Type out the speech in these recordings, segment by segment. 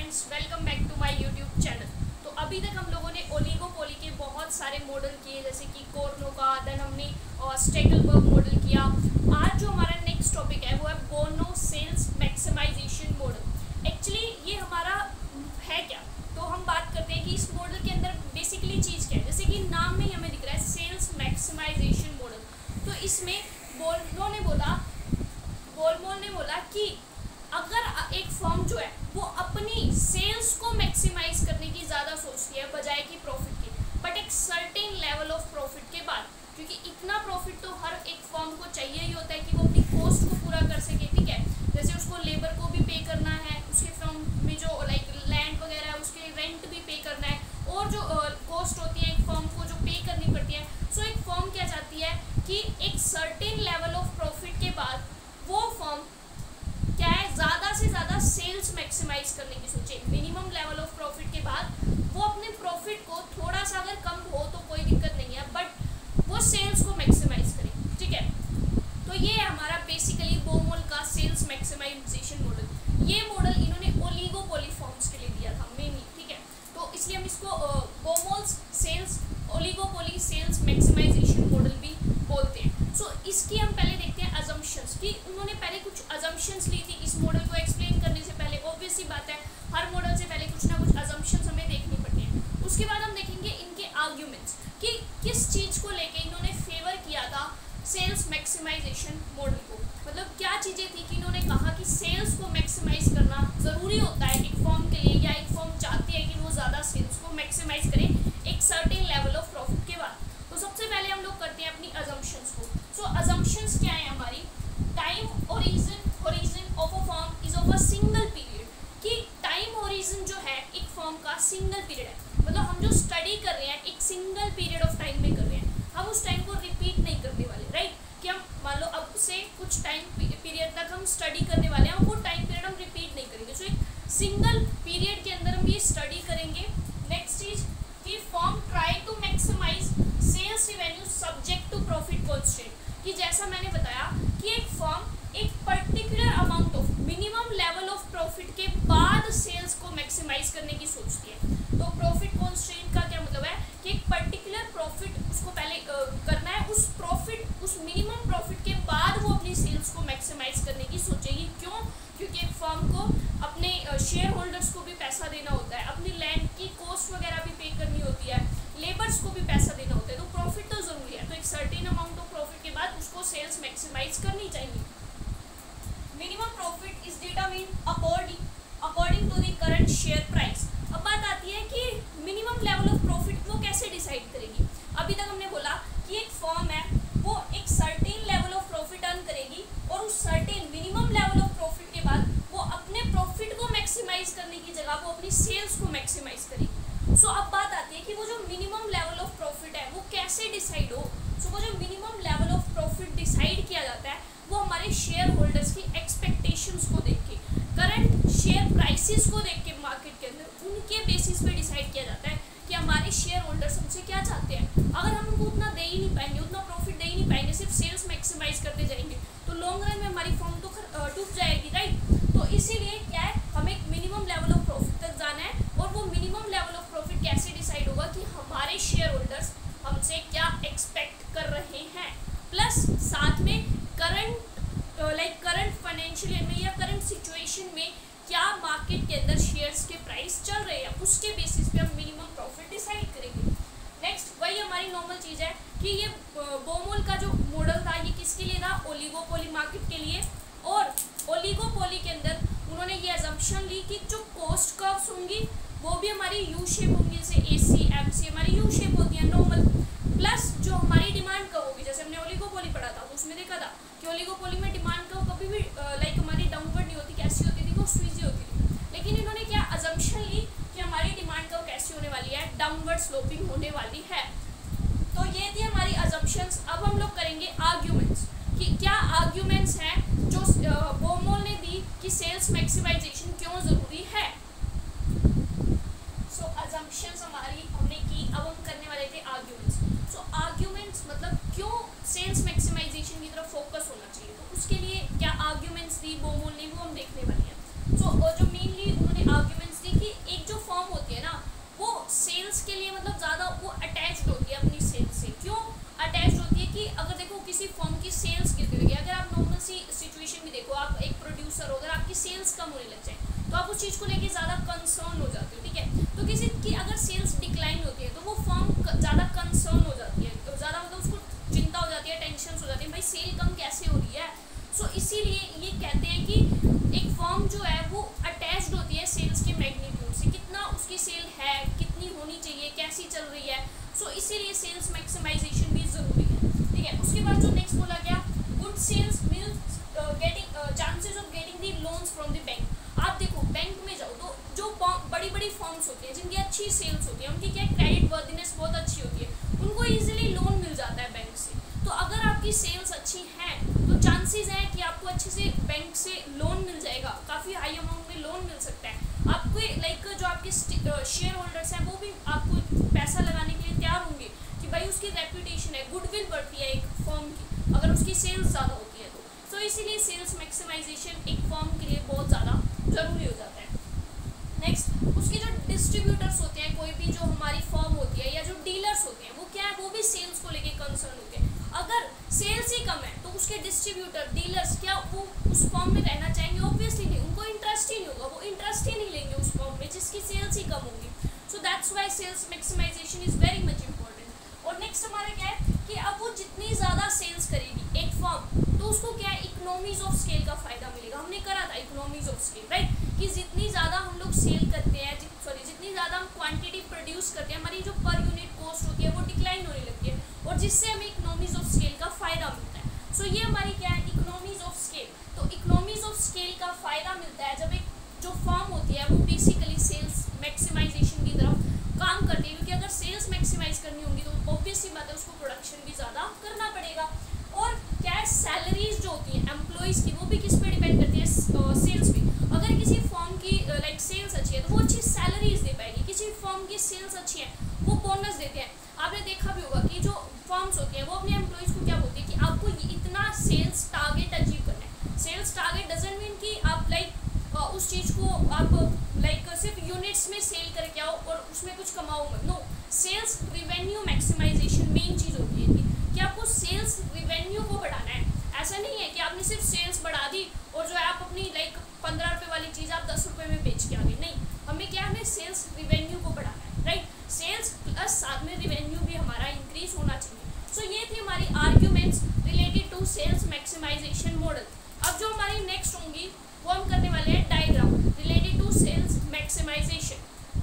Friends, welcome back to my YouTube channel. तो अभी तक हम लोगों ने ओलिगोपोली के बहुत सारे मॉडल किए, जैसे कि कोर्नो का, देन हमने स्टेकलबर्ग मॉडल किया। आज जो हमारा नेक्स्ट टॉपिक है वो है Baumol sales maximisation model. Actually ये हमारा है क्या, तो हम बात करते हैं कि इस मॉडल के अंदर बेसिकली चीज़ क्या है। जैसे कि नाम में ही हमें दिख रहा है सेल्स मैक्सिमाइजेशन मॉडल। तो इसमें बोलमोल ने बोला कि अगर एक फर्म जो है वो अपनी सेल्स को मैक्सिमाइज करने की ज़्यादा सोचती है बजाय कि प्रॉफिट की, बट एक सर्टेन लेवल ऑफ प्रॉफिट के बाद, क्योंकि इतना प्रॉफिट तो हर एक फर्म को चाहिए ही होता है कि वो अपनी कॉस्ट को पूरा कर सके। ठीक है, जैसे उसको लेबर को भी पे करना है, उसके फर्म में जो लैंड वगैरह है उसके रेंट भी पे करना है, और जो कॉस्ट होती है एक फर्म को जो पे करनी पड़ती है। सो एक फर्म क्या चाहती है कि एक सर्टेन लेवल ऑफ प्रॉफिट के बाद वो फर्म क्या है, ज़्यादा से ज़्यादा सेल्स मैक्सिमाइज करने की सोचे। मिनिमम लेवल ऑफ प्रॉफिट के बाद वो अपने प्रॉफिट को थोड़ा सा अगर कम हो तो कोई दिक्कत नहीं है, बट वो सेल्स को मैक्सिमाइज करे। ठीक है, तो ये है हमारा बेसिकली बोमोल का सेल्स मैक्सिमाइजेशन मॉडल। ये मॉडल इन्होंने ओलिगोपोली फर्म्स के लिए दिया था मेनली। ठीक है, तो इसलिए हम इसको Baumol's sales oligopoly sales maximisation model भी बोलते हैं। सो इसकी हम पहले देखते हैं अजम्पशंस कि उन्होंने पहले कुछ अजम्पशंस ली थी इस मॉडल को एक्सप्लेन करने से पहले। ऑब्वियस सी बात है, हर मॉडल से पहले कुछ ना कुछ अजम्पशंस हमें देखनी पड़ती हैं। उसके बाद हम देखेंगे इनके आर्ग्यूमेंट्स कि किस चीज़ को लेके इन्होंने फेवर किया था सेल्स मैक्सिमाइजेशन मॉडल को। मतलब क्या चीज़ें थी कि इन्होंने कहा कि सेल्स को मैक्सिमाइज करना ज़रूरी होता है एक फर्म के लिए, या एक फर्म चाहती है कि वो ज़्यादा सेल्स को मैक्सिमाइज करे एक सर्टेन लेवल ऑफ प्रॉफिट के बाद। तो सबसे पहले हम लोग करते हैं अपनी अजम्पशंस को। सो अजम्पशंस क्या है हमारी? Time horizon of a firm is of a single period, कि टाइम होरिजन जो है एक फर्म का सिंगल पीरियड है। मतलब हम जो स्टडी कर रहे हैं एक सिंगल पीरियड ऑफ टाइम में कर रहे हैं, हम उस टाइम को रिपीट नहीं करने वाले। राइट, कि हम मान लो अब से कुछ टाइम पीरियड तक हम स्टडी करने वाले हैं, वो टाइम पीरियड हम रिपीट नहीं करेंगे। सो एक सिंगल पीरियड के अंदर हम ये स्टडी करेंगे। नेक्स्ट चीज कि firm try to maximise sales revenue subject to profit constant, कि जैसा मैंने बताया कि एक फर्म एक particular amount of minimum level of profit के बाद सेल्स को मैक्सिमाइज करने की सोचती है। तो प्रॉफिट कॉन्स्ट्रेंट का क्या मतलब है कि एक पर्टिकुलर प्रॉफिट उसको पहले करना है, उस प्रॉफिट उस मिनिमम प्रॉफिट के बाद वो अपनी सेल्स को मैक्सिमाइज करने की सोचेगी। क्यों? क्योंकि एक फर्म को अपने शेयर होल्डर्स को भी पैसा देना होता है, अपनी लैंड की कॉस्ट वगैरह भी पे करनी होती है, लेबर्स को भी पैसा देना होता है, तो प्रॉफिट तो ज़रूरी है। तो एक सर्टेन अमाउंट ऑफ प्रॉफिट के बाद उसको सेल्स मैक्सिमाइज करनी चाहिए। Minimum profit is determined according to the current share price. अब बात आती है कि मिनिमम लेवल ऑफ प्रॉफिट वो कैसे डिसाइड करेगी। अभी तक हमने बोला कि एक फर्म है वो एक certain level of profit earn करेगी, और उस certain minimum level of profit के बाद वो अपने प्रॉफिट को मैक्सिमाइज करने की जगह वो अपनी सेल्स को मैक्सिमाइज करेगी। सो अब बात आती है कि वो जो मिनिमम लेवल ऑफ प्रॉफिट है वो कैसे डिसाइड हो। सो वो जो minimum level of profit decide किया जाता है वो हमारे शेयर होल्डर्स की एक्सपेक्टेशंस को देख के, करंट शेयर प्राइसेस को देख के मार्केट के अंदर उनके बेसिस पे डिसाइड किया जाता है कि हमारे शेयर होल्डर्स हमसे क्या चाहते हैं। अगर हम उनको उतना दे ही नहीं पाएंगे, उतना प्रॉफिट दे ही नहीं पाएंगे, सिर्फ सेल्स मैक्सिमाइज करते जाएंगे, तो लॉन्ग रन में हमारी फर्म तो डूब जाएगी। राइट, तो इसीलिए क्या है, हमें एक मिनिमम लेवल ऑफ प्रॉफिट तक जाना है, और वो मिनिमम लेवल ऑफ प्रॉफिट कैसे डिसाइड होगा कि हमारे शेयर होल्डर्स हमसे क्या एक्सपेक्ट कर रहे हैं, प्लस साथ में करंट फाइनेंशियल ईयर में या करंट सिचुएशन में क्या मार्केट के अंदर शेयर्स के प्राइस चल रहे हैं, उसके बेसिस पे हम मिनिमम प्रॉफिट डिसाइड करेंगे। नेक्स्ट वही हमारी नॉर्मल चीज़ है कि ये बोमोल का जो मॉडल था ये किसके लिए था? ओलिगोपोली मार्केट के लिए। और ओलिगोपोली के अंदर उन्होंने ये अजम्पशन ली कि जो कॉस्ट कर्व्स होंगी वो भी हमारी यू शेप होंगी, जैसे AC MC हमारी यू शेप होती है नॉर्मल, प्लस जो हमारी डिमांड कर्व होगी, जैसे हमने ओलिगोपोली पढ़ा था तो उसमें देखा था कि ओलिगोपोली में डिमांड कर्व कभी भी हमारी डाउनवर्ड नहीं होती, कैसी होती थी, वो स्वीजी होती थी। लेकिन इन्होंने क्या अजम्पशन ली कि हमारी डिमांड कर्व कैसी होने वाली है, डाउनवर्ड स्लोपिंग होने वाली है। तो ये थी हमारी अजम्पशंस। अब हम लोग करेंगे आर्ग्यूमेंट्स कि क्या आर्ग्यूमेंट्स हैं जो बोमोल ने दी कि सेल्स मैक्सिमाइजेशन क्यों ज़रूरी है। सो अजम्पशंस हमारी हमने की, अब हम करने वाले थे आर्ग्यूमेंट्स। सो आर्ग्यूमेंट्स मतलब क्यों सेल्स मैक्सिमाइजेशन की तरफ फोकस होना चाहिए, तो उसके लिए क्या आर्ग्यूमेंट्स दी बोमोल ने वो हम देखने वाले हैं। सो जो मेनली उन्होंने आर्ग्यूमेंट्स दी कि कि अगर देखो किसी फर्म की सेल्स गिरती हुई, अगर आप नॉर्मल सी सिचुएशन भी देखो, आप एक प्रोड्यूसर हो, अगर आपकी सेल्स कम होने लग जाए तो आप उस चीज़ को लेके ज़्यादा कंसर्न हो जाते हो, ठीक है। तो किसी की अगर सेल्स डिक्लाइन होती है तो वो फर्म ज़्यादा कंसर्न हो जाती है, तो ज़्यादा मतलब उसको चिंता हो जाती है, टेंशन हो जाती है, भाई सेल कम कैसे हो रही है। सो इसीलिए ये कहते हैं कि एक फर्म जो है वो अटैच्ड होती है सेल्स के मैग्नीट्यूड से, कितना उसकी सेल है, कितनी होनी चाहिए, कैसी चल रही है। सो इसीलिए सेल्स मैक्सिमाइजेशन भी ज़रूरी है, ठीक है। उसके बाद जो नेक्स्ट बोला गया, good sales means getting chances of getting the loans from the bank. आप देखो बैंक में जाओ तो जो बड़ी बड़ी फर्म्स होती है जिनकी अच्छी सेल्स होती है, उनकी क्या क्रेडिट वर्दीनेस बहुत अच्छी होती है, उनको ईजिली लोन मिल जाता है बैंक से। तो अगर आपकी सेल्स अच्छी हैं तो चांसेस हैं कि आपको अच्छे से बैंक से लोन मिल जाएगा, काफ़ी हाई अमाउंट में लोन मिल सकता है आपको। लाइक जो आपके शेयर होल्डर्स हैं वो भी आपको पैसा लगाने के लिए तैयार होंगे कि भाई उसकी रेपुटेशन है, गुडविल बढ़ती है एक फर्म की अगर उसकी सेल्स ज़्यादा होती है तो इसीलिए सेल्स मैक्सिमाइजेशन एक फर्म के लिए बहुत ज़्यादा ज़रूरी हो जाता है। नेक्स्ट उसके जो डिस्ट्रीब्यूटर्स होते हैं, कोई भी जो हमारी फर्म होती है या जो डीलर्स होते हैं, वो क्या है, वो भी सेल्स को लेके कंसर्न होते हैं। अगर सेल्स ही कम है तो उसके डिस्ट्रीब्यूटर डीलर्स क्या वो उस फर्म में रहना चाहेंगे? ऑब्वियसली नहीं, उनको इंटरेस्ट ही नहीं होगा, वो इंटरेस्ट ही नहीं लेंगे उस फर्म में जिसकी सेल्स ही कम होगी। So that's why sales maximisation is very much important. और नेक्स्ट हमारा क्या है कि अब वो जितनी ज़्यादा सेल्स करेगी एक फर्म तो उसको क्या है, इकोनॉमीज ऑफ स्केल का फायदा मिलेगा। हमने करा था इकोनॉमीज ऑफ स्केल, राइट, कि जितनी ज़्यादा हम लोग सेल करते हैं, जितनी ज़्यादा हम क्वांटिटी प्रोड्यूस करते हैं, हमारी जो पर यूनिट कॉस्ट होती है वो डिक्लाइन होने लगती है और जिससे हमें इकोनॉमीज ऑफ स्केल का फायदा मिलता है। सो ये हमारी क्या है, इकोनॉमीज ऑफ स्केल। तो इकोनॉमीज ऑफ स्केल का फायदा मिलता है जब एक जो फर्म होती है वो बेसिकली सेल्स मैक्सिमाइजेशन की तरफ काम करती है, क्योंकि अगर सेल्स मैक्सिमाइज करनी होगी तो ऑब्वियसली बात है उसको प्रोडक्शन भी ज़्यादा करना पड़ेगा। और क्या है, सैलरीज जो होती है एम्प्लॉयज़ की वो भी किस पे डिपेंड करती है, सेल्स पे। अगर किसी फर्म की लाइक सेल्स अच्छी है तो वो अच्छी सैलरीज दे पाएगी, किसी फर्म की सेल्स अच्छी है वो बोनस देते हैं। आपने देखा भी होगा कि जो फर्म्स होती हैं वो अपने एम्प्लॉयज़ को क्या बोलती है कि आपको इतना सेल्स टारगेट अचीव करना है। सेल्स टारगेट डजंट मीन कि आप लाइक उस चीज़ को आप लाइक सिर्फ यूनिट्स में सेल करके आओ और उसमें कुछ कमाओ मत। No, sales revenue maximisation main चीज़ होती है कि आपको सेल्स रिवेन्यू को बढ़ाना है। ऐसा नहीं है कि आपने सिर्फ सेल्स बढ़ा दी और जो है आप अपनी लाइक 15 रुपये वाली चीज़ आप 10 रुपये में बेच के आ गए। नहीं, हमें क्या, हमें सेल्स रिवेन्यू को बढ़ाना है, राइट। सेल्स प्लस साथ में रिवेन्यू भी हमारा इंक्रीज होना चाहिए। सो ये थी हमारी arguments related to sales maximisation model. अब जो हमारी नेक्स्ट होंगी वो हम करने वाले हैं diagram related to sales maximisation.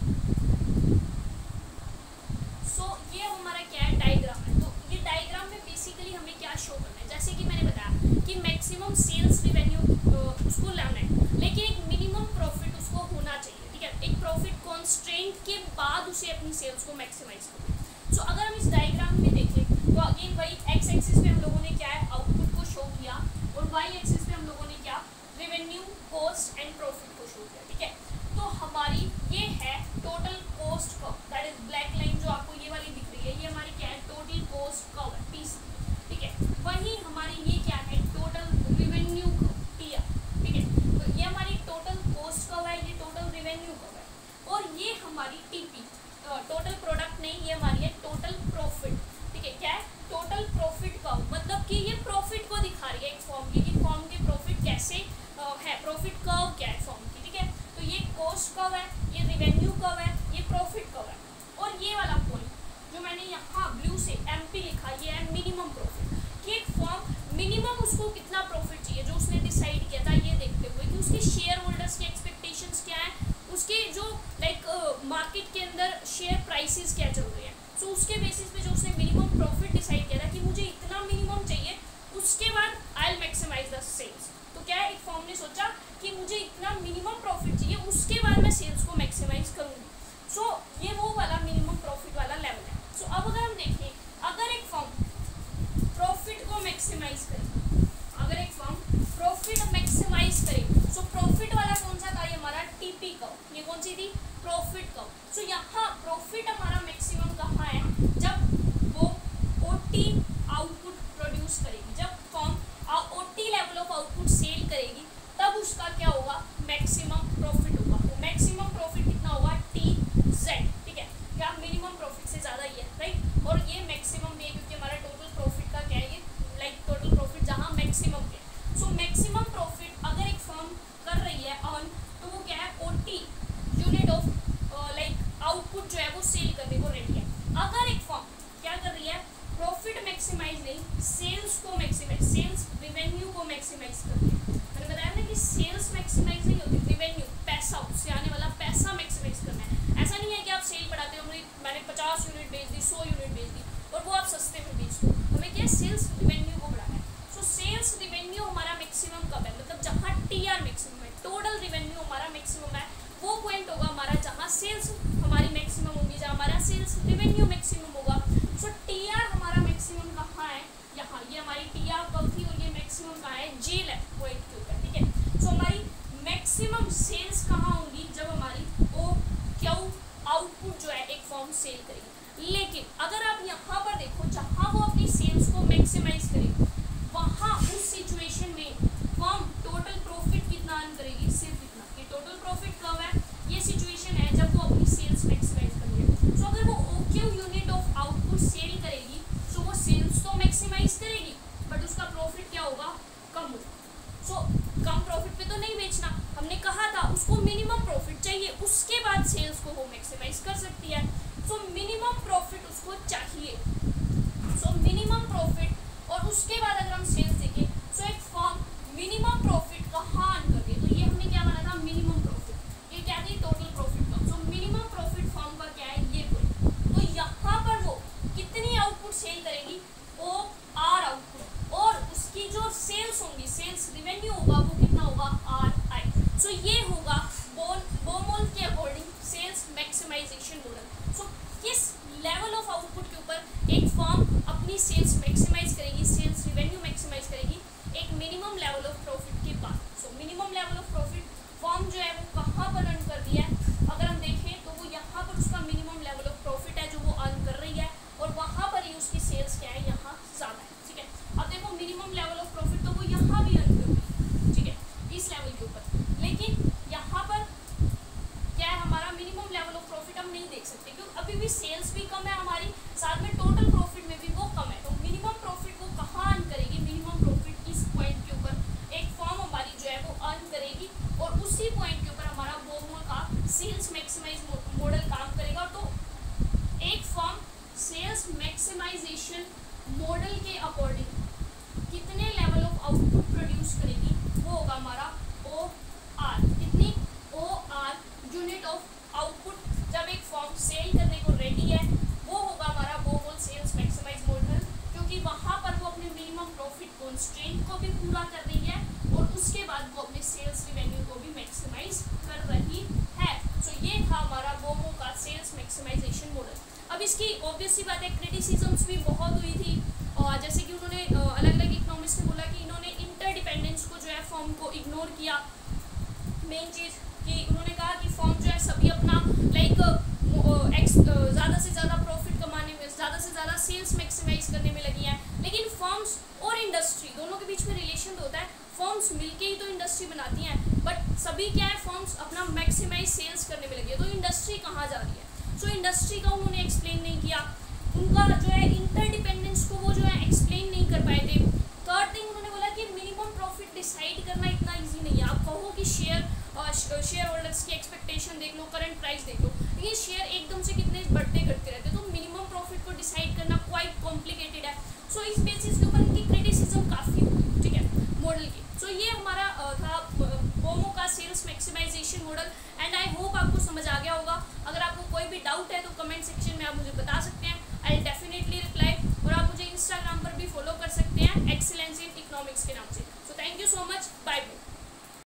So ये हमारा क्या है, डायग्राम है। तो ये डायग्राम में बेसिकली हमें क्या शो करना है, जैसे कि मैंने बताया कि मैक्सिमम सेल्स रिवेन्यू उसको लाना है, लेकिन एक मिनिमम प्रॉफिट उसको होना चाहिए, ठीक है। एक प्रॉफिट कॉन्स्ट्रेंट के बाद उसे अपनी सेल्स को मैक्सिमाइज करना। सो अगर हम इस डायग्राम में देखें तो अगेन वही एक्स एक्सिस पे हम लोगों ने क्या है, आउटपुट को शो किया और वाई एक्सिस पे हम लोगों ने क्या, रेवेन्यू, कॉस्ट एंड प्रॉफिट को शो किया, ठीक है। तो हमारी ये है total cost curve, that is black line जो आपको ये वाली दिख रही है, ये हमारी क्या है, टोटल कॉस्ट कर्व है, पीसी, ठीक है। वहीं हमारी ये क्या है, टोटल रिवेन्यू टीआर, ठीक है। तो ये हमारी टोटल कॉस्ट कर्व है, ये टोटल रिवेन्यू कर्व है और ये हमारी टीपी, टोटल प्रोडक्ट नहीं, ये हमारी है टोटल प्रॉफिट, ठीक है। क्या है, टोटल प्रॉफिट कर्व, मतलब कि ये प्रॉफिट को दिखा रही है एक फॉर्म की, कि फॉर्म के प्रॉफिट कैसे है, प्रॉफिट कर्व क्या है फॉर्म की, ठीक है। तो ये कॉस्ट कर्व है, ये रिवेन्यू कर्व है, ये प्रॉफिट कर्व है और ये वाला पॉइंट जो मैंने यहाँ ब्लू से एमपी लिखा, ये है मिनिमम प्रॉफिट, कि एक फॉर्म मिनिमम उसको कितना प्रॉफिट चाहिए जो उसने डिसाइड किया था, ये देखते हुए कि उसके शेयर होल्डर्स की एक्सपेक्टेशंस क्या है, उसके जो लाइक मार्केट के अंदर शेयर प्राइसेस क्या चल रही है। सो उसके बेसिस पे जो उसने मिनिमम प्रॉफिट डिसाइड किया था कि मुझे इतना मिनिमम चाहिए, उसके बाद I will maximise the sales. तो क्या है, एक फर्म ने सोचा कि मुझे इतना मिनिमम प्रॉफिट चाहिए, उसके बाद मैं सेल्स को मैक्सिमाइज करूँगी। सो ये वो वाला मिनिमम प्रॉफिट वाला लेवल है। सो अब अगर हम देखें, अगर एक फर्म प्रॉफिट को मैक्सिमाइज करे, अगर एक फर्म प्रॉफिट मैक्सिमाइज करे, सो प्रॉफिट वाला कौन सा था, ये हमारा टीपी कर्व, ये कौन सी थी, प्रॉफिट कर्व। सो यहाँ प्रॉफिट हमारा मैक्सिमम कहाँ है, जब वो ओटी आउटपुट प्रोड्यूस करेगी, जब firm OT level of output करेगी तब उसका क्या होगा, मैक्सिमम प्रॉफिट होगा। तो मैक्सिमम प्रॉफिट कितना होगा, टी 50 यूनिट बेच दी, 100 यूनिट बेच दी और वो आप सस्ते में बेच दो, हमें क्या सेल्स रिवेन्यू को बढ़ाना है। सो सेल्स रिवेन्यू हमारा मैक्सिमम कब है, मतलब जहाँ टीआर मैक्सिमम है, टोटल रिवेन्यू हमारा मैक्सिमम है, वो पॉइंट होगा हमारा जहाँ सेल्स हमारी मैक्सिमम होगी, जहाँ हमारा सेल्स रिवेन्यू मैक्सिमम होगा। सो टीआर हमारा मैक्सिमम कहाँ है, यहाँ, ये हमारी टीआर कब थी और ये मैक्सिमम कहाँ है, जेल है पॉइंट के ऊपर, ठीक है। सो हमारी मैक्सिमम सेल्स कहाँ होंगी, जब हमारी ओ क्यू आउटपुट जो है एक फर्म सेल करेगी। लेकिन अगर आप यहाँ पर देखो, जहाँ वो अपनी सेल्स को मैक्सिमाइज करेगी, वहाँ उस सिचुएशन में फर्म टोटल प्रॉफिट कितना अर्न करेगी, सिर्फ इतना। ये टोटल प्रॉफिट कब है, ये सिचुएशन है जब वो अपनी सेल्स मैक्सिमाइज कर रही है। सो अगर वो OQ unit of output sell करेगी, सो वो सेल्स तो मैक्सिमाइज करेगी, बट उसका प्रॉफिट क्या होगा, कम होगा। सो कम प्रॉफिट पे तो नहीं बेचना, हमने कहा था उसको मिनिमम प्रॉफिट चाहिए, उसके बाद सेल्स को वो मैक्सिमाइज कर सकती है। सो मिनिमम प्रॉफिट उसको चाहिए, सो मिनिमम प्रॉफिट, और उसके बाद अगर हम सेल्स देखें, सो एक फर्म मिनिमम प्रॉफिट कहाँ अर्न कर रही है, तो ये हमने क्या बना था, मिनिमम प्रॉफिट, ये क्या थी, टोटल प्रॉफिट कम। सो मिनिमम प्रॉफिट फर्म का क्या है, ये पॉइंट। तो यहाँ पर वो कितनी आउटपुट सेल करेगी, ओ आर आउटपुट, और उसकी जो सेल्स होंगी, सेल्स रिवेन्यू होगा, वो कितना होगा, आर आई। सो ये होगा बोमोल के according sales maximisation model. So किस लेवल ऑफ आउटपुट के ऊपर एक फर्म अपनी सेल्स मैक्सिमाइज करेगी, सेल्स रिवेन्यू मैक्सिमाइज करेगी, एक मिनिमम लेवल ऑफ प्रॉफिट के बाद। So minimum level of profit firm जो है वो कहाँ पर अर्न कर रही है, अगर हम देखें तो वो यहाँ पर उसका मिनिमम लेवल ऑफ प्रॉफिट है जो वो अर्न कर रही है, और वहाँ पर ही उसकी सेल्स क्या है, यहाँ ज़्यादा है, ठीक है। अब देखो मिनिमम लेवल ऑफ प्रॉफिट तो वो यहाँ भी अर्न कर रही है, ठीक है, इस लेवल के ऊपर, लेकिन यहाँ पर क्या है, हमारा मिनिमम लेवल ऑफ प्रॉफिट हम नहीं देख सकते, क्योंकि अभी भी सेल्स भी कम है हमारी, साथ में टोटल प्रॉफिट में भी वो कम है। तो मिनिमम प्रॉफिट वो कहाँ अर्न करेगी, मिनिमम प्रॉफिट इस पॉइंट के ऊपर एक फर्म हमारी जो है वो अर्न करेगी, और उसी पॉइंट के ऊपर हमारा बोमोल का सेल्स मैक्सिमाइज मॉडल काम करेगा। तो एक फर्म सेल्स मैक्सिमाइजेशन मॉडल के अकॉर्डिंग कितने लेवल ऑफ आउटपुट प्रोड्यूस करेगी, वो होगा हमारा ओ आर, कितनी, O R unit of output जब एक फर्म सेल करने को रेडी है, वो होगा हमारा बोमोल सेल्स मैक्सिमाइज मॉडल, क्योंकि वहाँ पर वो अपने मिनिमम प्रॉफिट कॉन्स्ट्रेंट को भी पूरा कर रही है, और उसके बाद वो अपने सेल्स रिवेन्यू को भी मैक्सिमाइज कर रही है। सो ये था हमारा बोमो का सेल्स मैक्सिमाइजेशन मॉडल। अब इसकी ऑब्वियस सी बात है, क्रिटिसिज्म्स भी बहुत हुई थी, और जैसे कि उन्होंने अलग अलग इकोनॉमिस्ट ने बोला कि इन्होंने इंटरडिपेंडेंस को जो है फर्म को इग्नोर किया। मेन चीज़ कि उन्होंने कहा कि फर्म जो है सभी अपना लाइक ज़्यादा से ज़्यादा प्रॉफिट कमाने में, ज़्यादा से ज़्यादा सेल्स मैक्सिमाइज करने में लगी हैं, लेकिन फर्म्स और इंडस्ट्री दोनों के बीच में रिलेशन तो होता है, फर्म्स मिलके ही तो इंडस्ट्री बनाती हैं, बट सभी क्या है, फर्म्स अपना मैक्सिमाइज सेल्स करने में लगी है, तो इंडस्ट्री कहाँ जा रही है। सो इंडस्ट्री का उन्होंने एक्सप्लेन नहीं किया, उनका जो है इंटरडिपेंडेंस को वो जो है एक्सप्लेन नहीं कर पाए थे। थर्ड थिंग उन्होंने बोला कि मिनिमम प्रॉफिट डिसाइड करना इतना ईजी नहीं है। आप कहो कि शेयर होल्डर्स की एक्सपेक्टेशन देख लो, करंट प्राइस देख लो, ये शेयर एकदम से कितने बढ़ते घटते रहते हैं, तो मिनिमम प्रॉफिट को डिसाइड करना क्वाइट कॉम्प्लिकेटेड है। सो इस बेसिस के ऊपर इनकी क्रिटिसिज्म काफ़ी होगी, ठीक है, मॉडल की। सो ये हमारा था बोमो का sales maximisation model, and I hope आपको समझ आ गया होगा। अगर आपको कोई भी डाउट है तो कमेंट सेक्शन में आप मुझे बता सकते हैं, आई विल डेफिनेटली रिप्लाई, और आप मुझे इंस्टाग्राम पर भी फॉलो कर सकते हैं, एक्सीलेंस इन इकोनॉमिक्स के नाम से। So thank you so much, bye bye.